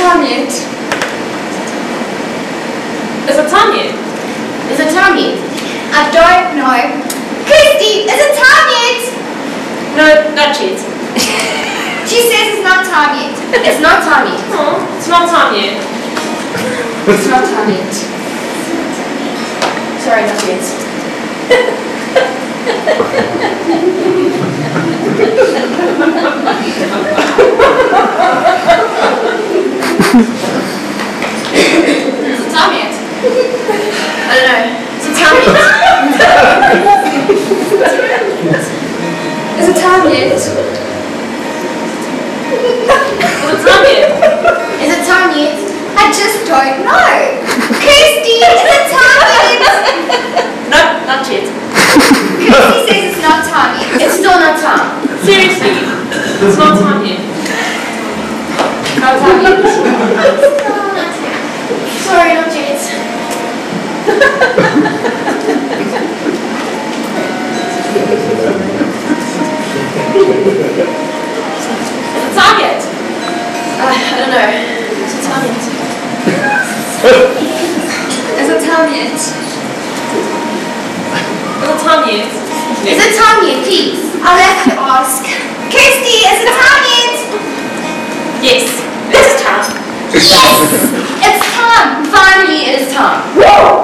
time yet? Is it time yet? Is it time yet? I don't know. Christy, is it time yet? No, not yet. She says it's not time yet. It's not time yet. Oh, it's not time yet. It's not time yet. Sorry, not yet. Is it time yet? I don't know. Is it time yet? Is it time yet? Is it time yet? Is it time yet? I just don't know. Kirsty, is it time yet? No, not yet. Kirsty says it's not time yet. It's still not time. Seriously, it's not time yet. Not time yet. Sorry, not yet. Time yet? I don't know. Is it time yet? Is it time yet? Is it time yet? Is it time yet, please? I'll have to ask. Kirsty, is it time yet? Yes, it's time. Yes! It's time! Finally it is time.